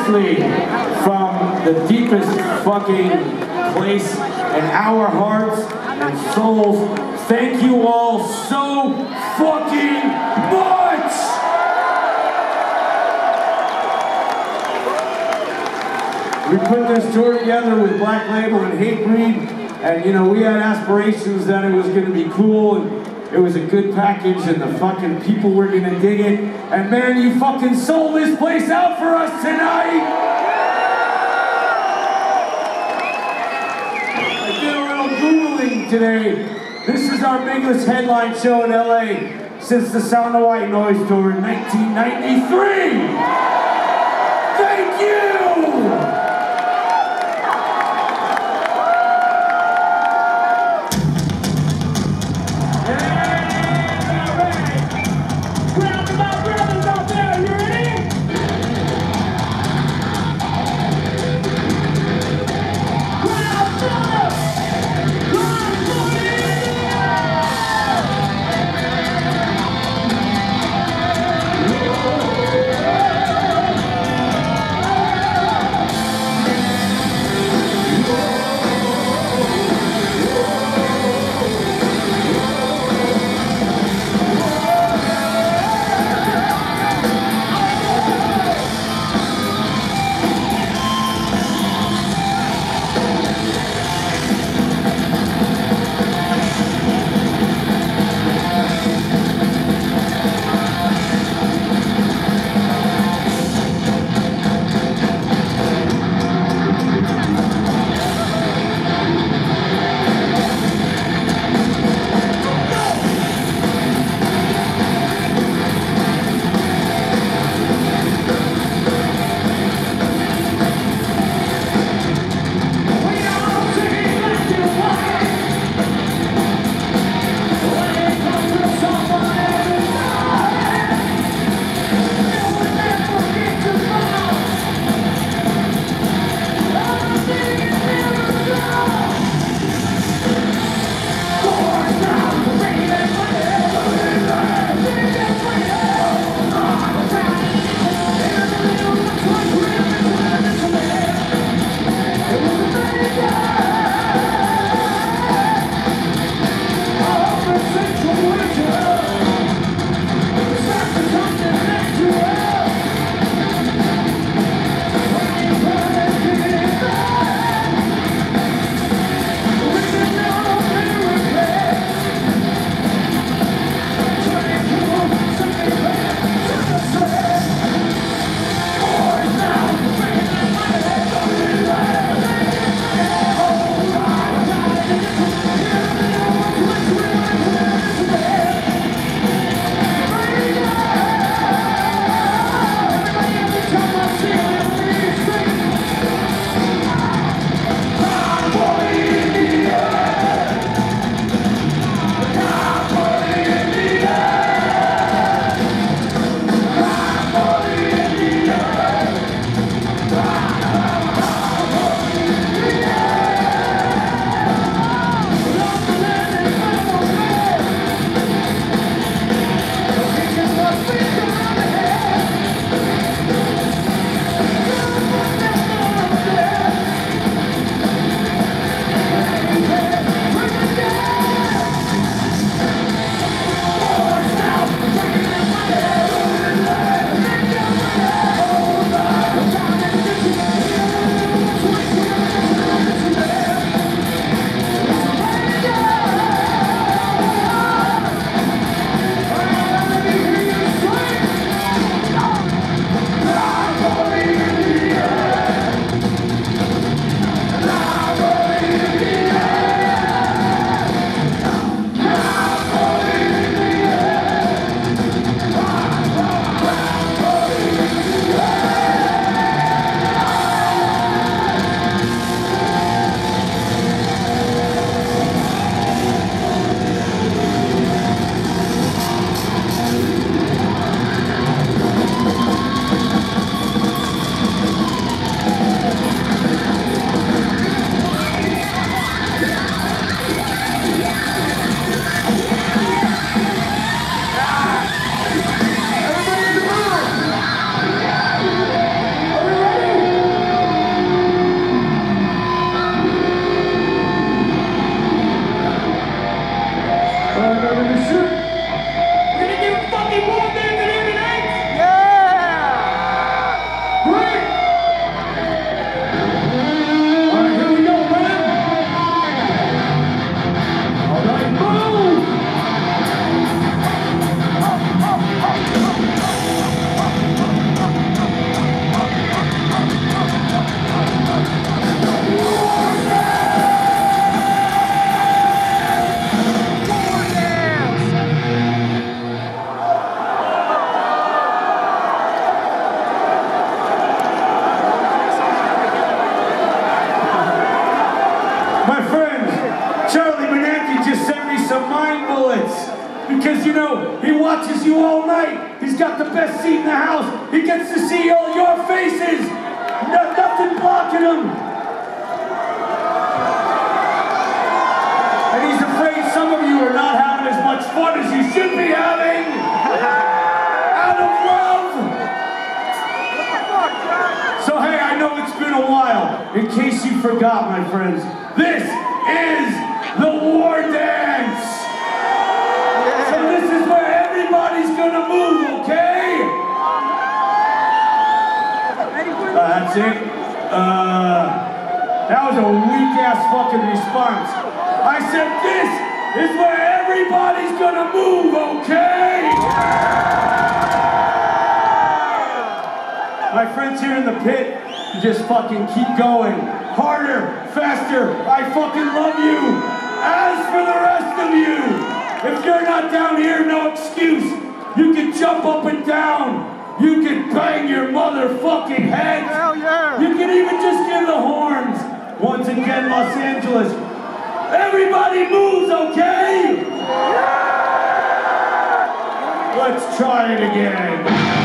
From the deepest fucking place in our hearts and souls, thank you all so fucking much! We put this tour together with Black Label and Hatebreed, and you know, we had aspirations that it was gonna be cool, and it was a good package, and the fucking people were gonna dig it, and man, you fucking sold this place out for us tonight! Today. This is our biggest headline show in LA since the Sound of White Noise tour in 1993. Thank you! My friends, Charlie Benanti just sent me some mind bullets. Because, you know, he watches you all night. He's got the best seat in the house. He gets to see all your faces. Nothing blocking him. And he's afraid some of you are not having as much fun as you should be having. Out of love. So, hey, I know it's been a while. In case you forgot, my friends, this is the War Dance. So this is where everybody's gonna move, okay? That's it. That was a weak-ass fucking response. I said this is where everybody's gonna move, okay? My friends here in the pit, you just fucking keep going. Harder, faster, I fucking love you. As for the rest of you, if you're not down here, no excuse. You can jump up and down. You can bang your motherfucking head. Hell yeah. You can even just give the horns. Once again, Los Angeles. Everybody moves, okay? Let's try it again.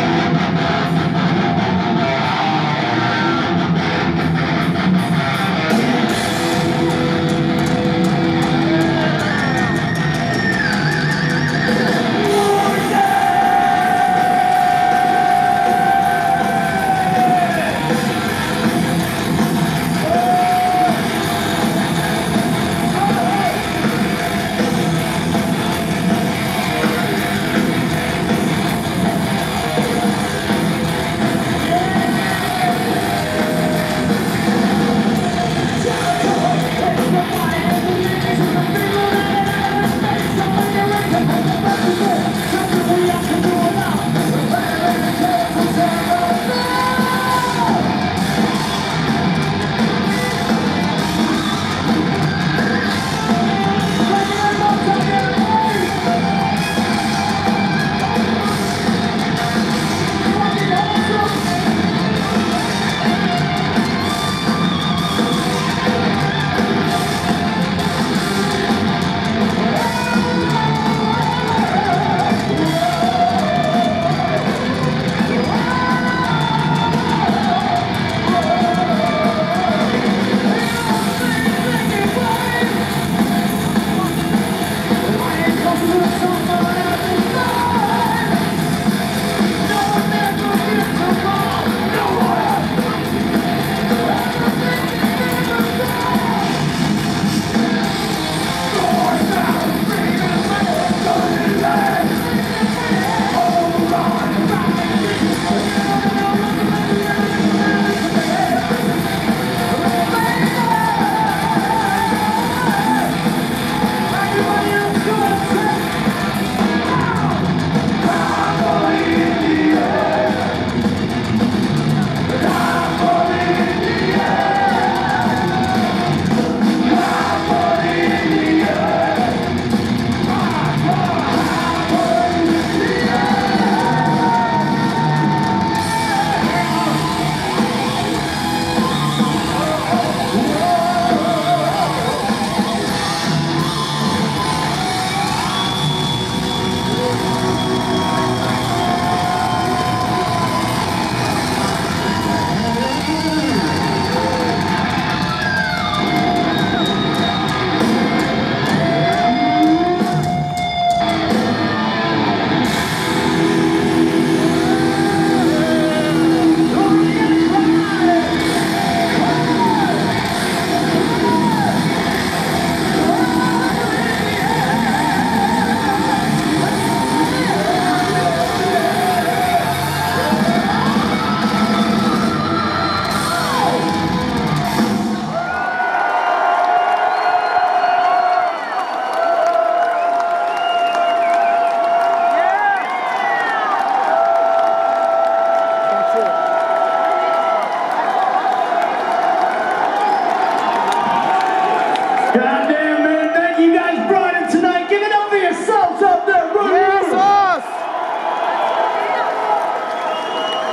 Goddamn, man, thank you guys brought it tonight. Give it up for yourselves up there, right? Yes, us!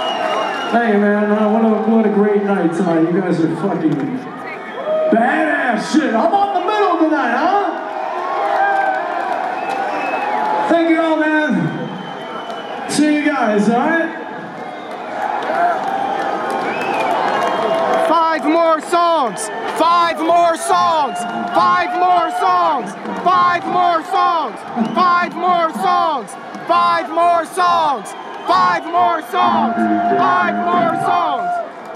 Hey, man, what a great night tonight. You guys are fucking badass. that shit. How about the middle tonight, huh? Thank you all, man. See you guys, all right? 5 more songs. 5 more songs. 5 more songs. 5 more songs. 5 more songs. 5 more songs. 5 more songs. 5 more songs.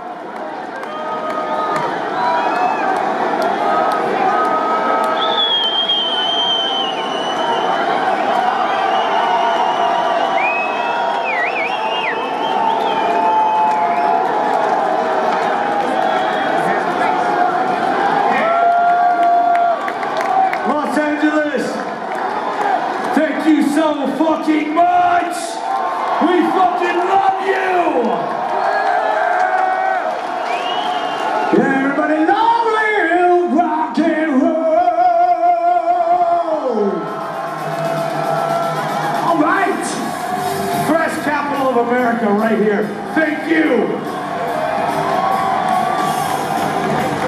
Los Angeles, thank you so fucking much! We fucking love you! Yeah, everybody, long live rock and roll! All right! Fresh capital of America right here. Thank you!